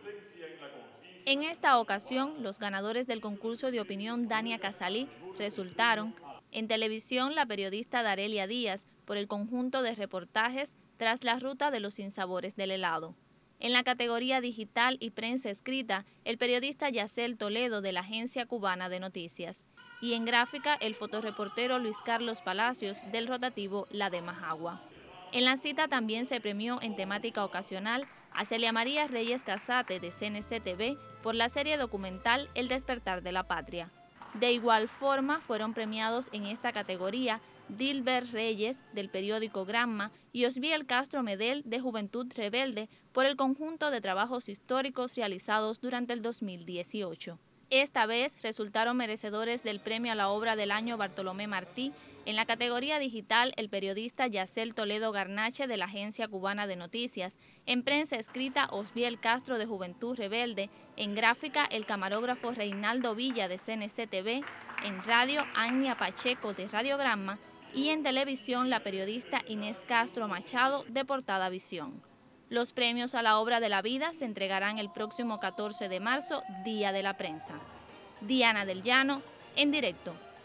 En esta ocasión, los ganadores del concurso de opinión Dania Casalí resultaron en televisión la periodista Darelia Díaz por el conjunto de reportajes Tras la ruta de los sinsabores del helado. En la categoría digital y prensa escrita, el periodista Yacel Toledo de la Agencia Cubana de Noticias. Y en gráfica, el fotoreportero Luis Carlos Palacios del rotativo La de Majagua. En la cita también se premió en temática ocasional a Celia María Reyes Casate de CNC TV por la serie documental El despertar de la patria. De igual forma fueron premiados en esta categoría Dilber Reyes del periódico Granma y Osbiel Castro Medel de Juventud Rebelde por el conjunto de trabajos históricos realizados durante el 2018. Esta vez resultaron merecedores del premio a la obra del año Bartolomé Martí. En la categoría digital, el periodista Yacel Toledo Garnache de la Agencia Cubana de Noticias, en prensa escrita Osbiel Castro de Juventud Rebelde, en gráfica el camarógrafo Reinaldo Villa de CNC TV, en radio Ania Pacheco de Radiogramma y en televisión la periodista Inés Castro Machado de Portada Visión. Los premios a la obra de la vida se entregarán el próximo 14 de marzo, Día de la Prensa. Diana del Llano, en directo.